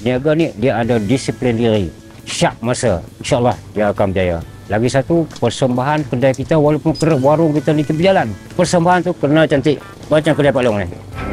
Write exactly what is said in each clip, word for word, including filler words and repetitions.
niaga ni dia ada disiplin diri, syak masa, insyaAllah dia akan berjaya. Lagi satu, persembahan kedai kita walaupun keras warung kita di tepi jalan, persembahan tu kena cantik macam kedai Pak Long ni.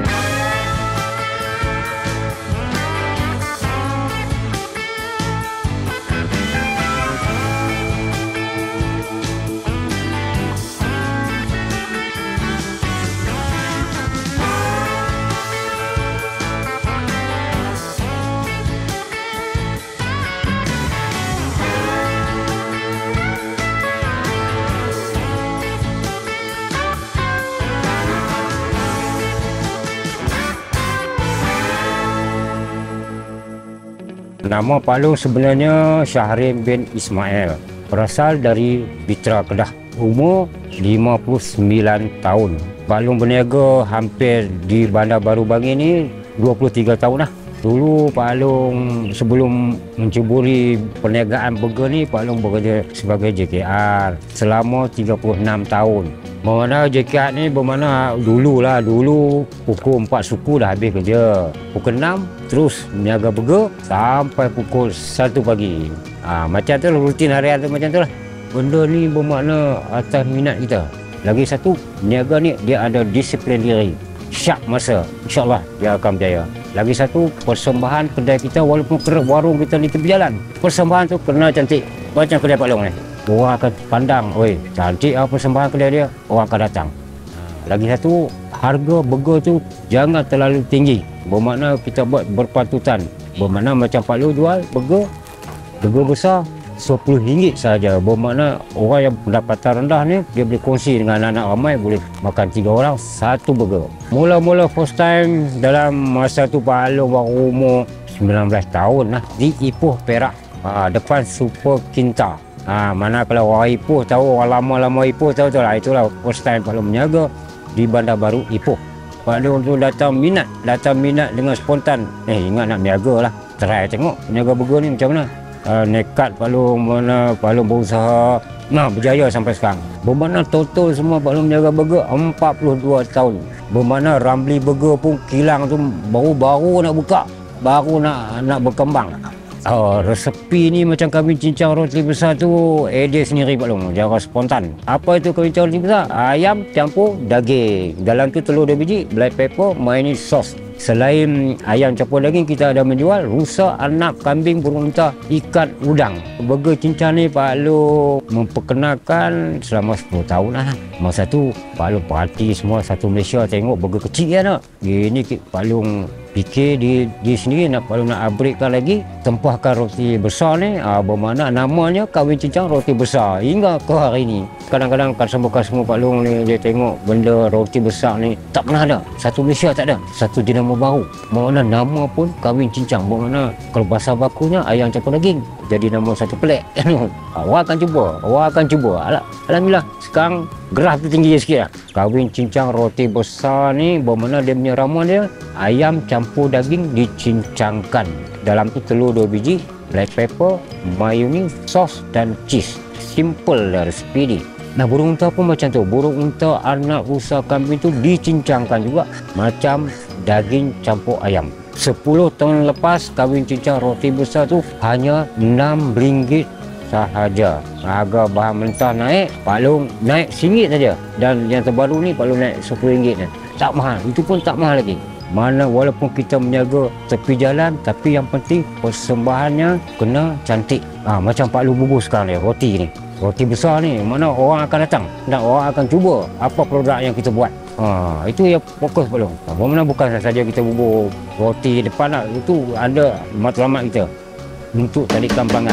Nama Pak Long sebenarnya Syahrim bin Ismail, berasal dari Bitra Kedah, umur lima puluh sembilan tahun. Pak Long berniaga hampir di Bandar Baru Bangi ni dua puluh tiga tahun lah. Dulu Pak Long sebelum menceburi perniagaan burger ni, Pak Long bekerja sebagai J K R selama tiga puluh enam tahun. Bermakna J K R ni bermakna dululah, dulu pukul empat suku dah habis kerja. Pukul enam terus meniaga burger sampai pukul satu pagi. Ha, macam tu lah rutin harian tu, macam tu lah. Benda ni bermakna atas minat kita. Lagi satu, niaga ni dia ada disiplin diri, syak masa, insyaAllah dia akan berjaya. Lagi satu, persembahan kedai kita walaupun keras warung kita di tepi jalan, persembahan tu kena cantik macam kedai Pak Long ni. Orang akan pandang, oi cantik apa persembahan kedai dia, orang akan datang. Lagi satu, harga burger tu jangan terlalu tinggi. Bermakna kita buat berpatutan. Bermakna macam Pak Long jual burger, burger besar sepuluh ringgit saja. Bermakna orang yang pendapatan rendah ni dia boleh kongsi dengan anak-anak ramai, boleh makan tiga orang satu burger. Mula-mula first time dalam masa tu Pak Long baru umur sembilan belas tahun lah, di Ipoh, Perak, ha, depan Super Kinta. Ha, mana kalau orang Ipoh tahu, orang lama-lama Ipoh tahu tu lah. Itulah first time Pak Long menjaga di Bandar Baru Ipoh. Pak Long tu datang minat, datang minat dengan spontan. Eh ingat nak berniaga lah, try tengok berniaga burger ni macam mana. Uh, nekat Pak Long, mana Pak Long berusaha, nah berjaya sampai sekarang. Bermakna total semua Pak Long menjaga burger empat puluh dua tahun. Bermakna Ramli Burger pun kilang tu baru-baru nak buka, baru nak nak berkembang. Oh, resepi ni macam kambing cincang roti besar tu idea sendiri Pak Long, cara spontan. Apa itu kambing cincang roti besar? Ayam campur daging, dalam tu telur dua biji, black pepper, mayonnaise sauce. Selain ayam campur daging, kita ada menjual rusa, arnab, kambing, burung unta, ikan udang. Burger cincang ni Pak Long memperkenalkan selama sepuluh tahun lah. Masa tu Pak Long perhati semua satu Malaysia tengok burger kecil kan tak? Ini Pak Long fikir di di sini nak Pak Long nak upgradekan lagi, tempahkan roti besar ni, ah, bermakna namanya kambing cincang roti besar hingga ke hari ini. Kadang-kadang customer-customer Pak Long ni dia tengok benda roti besar ni tak pernah ada, satu Malaysia tak ada, satu jenama baru. Bermakna nama pun kambing cincang, bermakna kalau bahasa bakunya ayam campur daging, jadi nama satu pelik. Orang akan cuba, orang akan cuba. Alhamdulillah sekarang graf tu tinggi sikit lah. Kambing cincang roti besar ni bermakna dia punya ramuan dia ayam campur daging dicincangkan. Dalam tu telur dua biji, black pepper, mayonnaise, sos dan cheese. Simple dan speedy. Nah burung unta pun macam tu. Burung unta, arnab, rusa, kambing tu dicincangkan juga macam daging campur ayam. sepuluh tahun lepas kambing cincang roti besar tu hanya enam ringgit sahaja. Harga bahan mentah naik, Pak Long naik singgit saja. Dan yang terbaru ni Pak Long naik sepuluh ringgit. Tak mahal, itu pun tak mahal lagi. Mana walaupun kita menjaga tepi jalan, tapi yang penting persembahannya kena cantik. Ha, macam Pak Long bubur sekarang ni, roti ni. Roti besar ni, mana orang akan datang dan orang akan cuba apa produk yang kita buat. Ha, itu yang fokus Pak Long. Ha, mana bukan saja kita bubur roti depan lah, itu ada matlamat kita untuk tarikan pelanggan.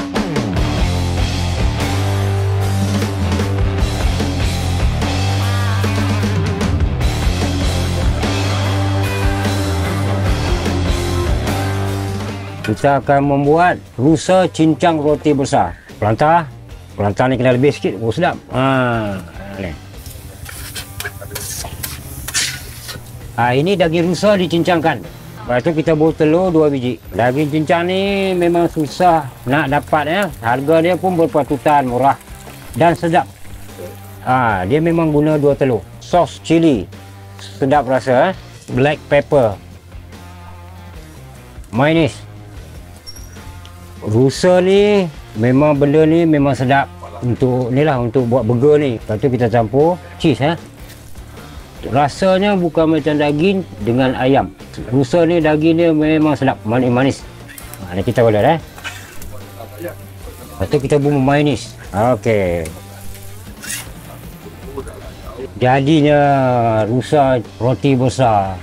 Kita akan membuat rusa cincang roti besar. Pelantar, pelantar ni kena lebih sikit, oh sedap. Ha, ni. Ha, ini daging rusa dicincangkan. Lepas tu kita buat telur dua biji. Daging cincang ni memang susah nak dapat ya. Harga dia pun berpatutan, murah dan sedap. Ha, dia memang guna dua telur. Sos cili, sedap rasa. Eh? Black pepper, mayonnaise, Rusa ni memang benda ni memang sedap untuk ni lah, untuk buat burger ni. Lepas tu kita campur cheese ha. Rasanya bukan macam daging dengan ayam. Rusa ni daging dia memang sedap, manis-manis. Ha, ni kita boleh eh. Lepas tu kita bumbu mayonis. Okey. Jadinya rusa roti besar.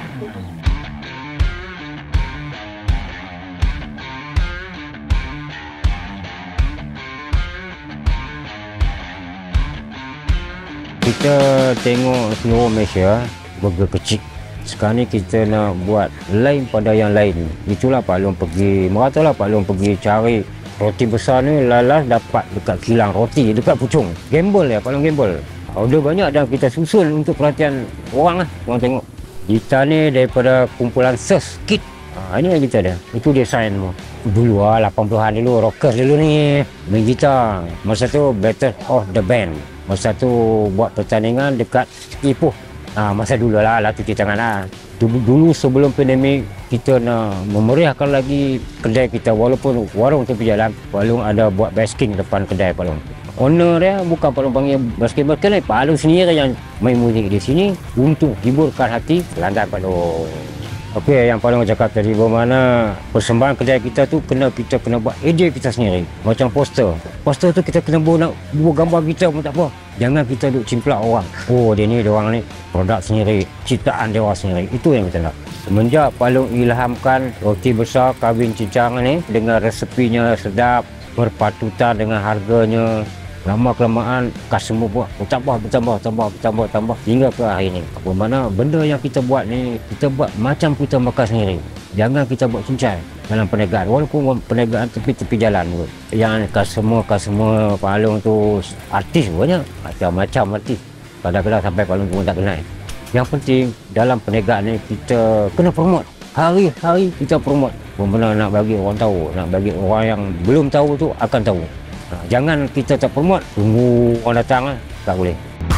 Kita tengok seluruh Malaysia burger kecil. Sekarang ni kita nak buat lain pada yang lain. Itulah Pak Long pergi, meratalah Pak Long pergi cari roti besar ni, lalas dapat dekat kilang roti dekat Puchong. Gamble ya, Pak Long gamble. Order banyak dan kita susun untuk perhatian orang lah. Orang tengok. Kita ni daripada kumpulan Surf Kit. Ha, ini yang kita ada. Itu design semua. Dulu lah, lapan puluhan dulu, rockers dulu ni. Main gitar. Masa tu Battle of the Band. Masa tu buat pertandingan dekat Ipoh. Ha, masa dulu lah, lah cuci tangan lah. Dulu, dulu sebelum pandemik, kita nak memeriahkan lagi kedai kita. Walaupun warung tepi jalan, Pak Long ada buat basking depan kedai Pak Long. Owner dia bukan Pak Long panggil basketball kedai, Pak Long sendiri yang main muzik di sini untuk hiburkan hati pelanggan Pak Long. Okey, yang Pak Long cakap tadi bermakna persembahan kedai kita tu kena kita kena buat idea kita sendiri. Macam poster. Poster tu kita kena buat, nak buat gambar kita pun tak apa. Jangan kita duk cimplak orang. Oh, dia ni, dia orang ni produk sendiri, ciptaan dia orang sendiri. Itu yang kita nak. Semenjak Pak Long ilhamkan roti besar kawin cincang ni dengan resepinya sedap, berpatutan dengan harganya, lama-kelamaan customer buat bertambah, bertambah, tambah, bertambah, tambah hingga ke hari ni. Bermakna benda yang kita buat ni, kita buat macam kita makan sendiri. Jangan kita buat cincai dalam perniagaan. Walaupun perniagaan tepi-tepi jalan pun. Yang customer-customer Pak Long tu artis banyak. Macam-macam artis. Kadang-kadang sampai Pak Long pun tak kenal. Yang penting dalam perniagaan ni kita kena promote. Hari-hari kita promote. Bermakna nak bagi orang tahu. Nak bagi orang yang belum tahu tu akan tahu. Ha, jangan kita tak promote, tunggu orang datang lah. Tak boleh.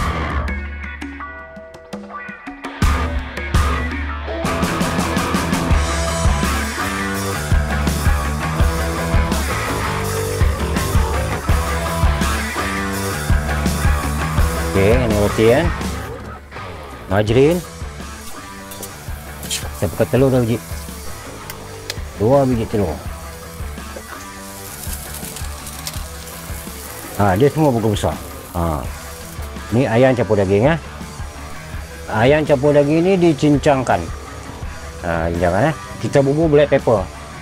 Okey, ini roti kan. Margarin. Saya pakai telur dah biji. Dua biji telur. Ha, dia semua burger besar. Ha. Ni ayam campur daging ya. Ayam campur daging ni dicincangkan. Ha, cincangkan eh. Kita bubur black pepper.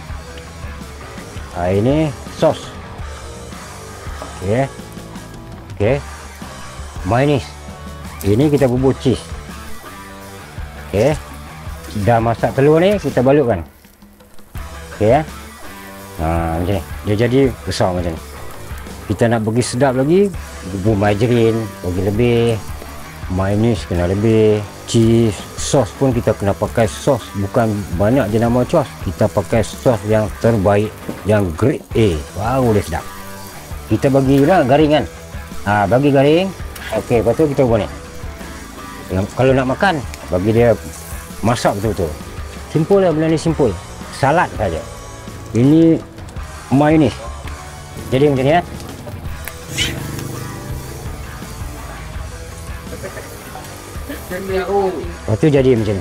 Ha, ini sos. Okey. Okey. Mayonis. Ini kita bubur cheese. Okey. Dah masak telur ni kita balutkan. Okey ya. Ha, macam ni. Dia jadi besar macam ni. Kita nak bagi sedap lagi, bubur margarin bagi lebih, mayonis kena lebih, cheese, sos pun kita kena pakai sos, bukan banyak jenama sos, kita pakai sos yang terbaik, yang grade A, baru dia sedap. Kita bagi lah garing kan. Ha, bagi garing. Okey, lepas tu kita buat ni. Kalau nak makan, bagi dia masak betul-betul. Simple lah, benda ni simple. Salad saja. Ini mayonis. Jadi macam ni ya. Lepas tu jadi macam ni.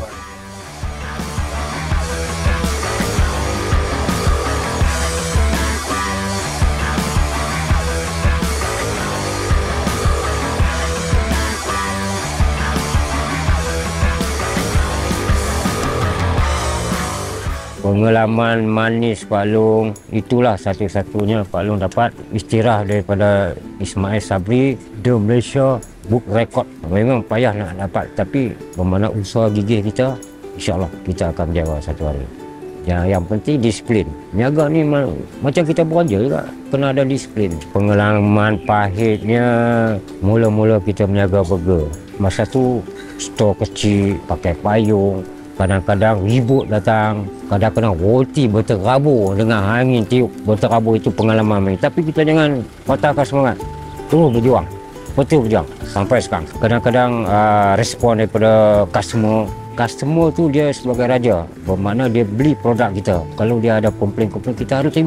Pengalaman manis Pak Long, itulah satu-satunya Pak Long dapat istirahat daripada Ismail Sabri, The Malaysia Book Record. Memang payah nak dapat, tapi bermakna usaha gigih kita, insyaAllah kita akan menjaga satu hari. Yang, yang penting disiplin. Niaga ni macam kita bekerja juga, kena ada disiplin. Pengalaman pahitnya, mula-mula kita meniaga burger. Masa tu, stor kecil, pakai payung. Kadang-kadang ribut datang, kadang-kadang roti berterabur dengan angin tiup berterabur. Itu pengalaman. Tapi kita jangan patahkan semangat, terus berjuang, betul berjuang sampai sekarang. Kadang-kadang uh, respon daripada customer, customer tu dia sebagai raja, bermakna dia beli produk kita. Kalau dia ada komplain-komplain, kita harus terima.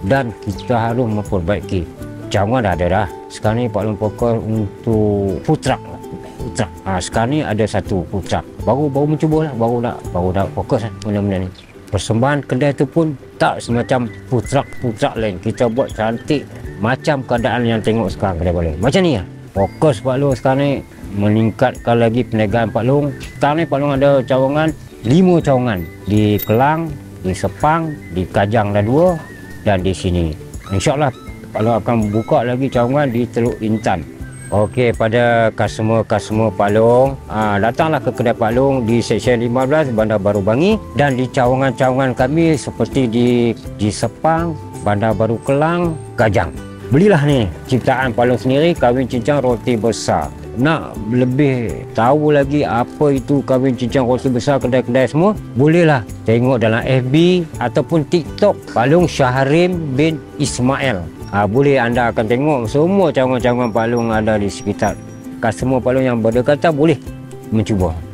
dan kita harus memperbaiki. Cawangan dah ada dah. Sekarang ni Pak Long fokus untuk food truck. Food truck. Ha, sekarang ni ada satu food truck. Baru baru mencuba lah, baru nak baru nak fokus lah benda-benda ni. Persembahan kedai tu pun tak semacam food truck food truck lain. Kita buat cantik macam keadaan yang tengok sekarang kedai Pak Long. Macam ni lah. Fokus Pak Long sekarang ni meningkatkan lagi perniagaan Pak Long. Sekarang ni Pak Long ada cawangan, lima cawangan di Kelang, di Sepang, di Kajang dah dua, dan di sini. InsyaAllah Pak Long akan buka lagi cawangan di Teluk Intan. Okey, pada customer-customer Pak Long, aa, datanglah ke kedai Pak Long di Seksyen lima belas Bandar Baru Bangi, dan di cawangan-cawangan kami seperti di di Sepang, Bandar Baru Kelang, Kajang. Belilah ni ciptaan Pak Long sendiri, kahwin cincang roti besar. Nak lebih tahu lagi apa itu kahwin cincang roti besar kedai-kedai semua, bolehlah tengok dalam F B ataupun TikTok Pak Long Syahrim bin Ismail. Ha, boleh anda akan tengok semua cawangan-cawangan Pak Long ada di sekitar. Customer Pak Long yang berdekatan boleh mencuba.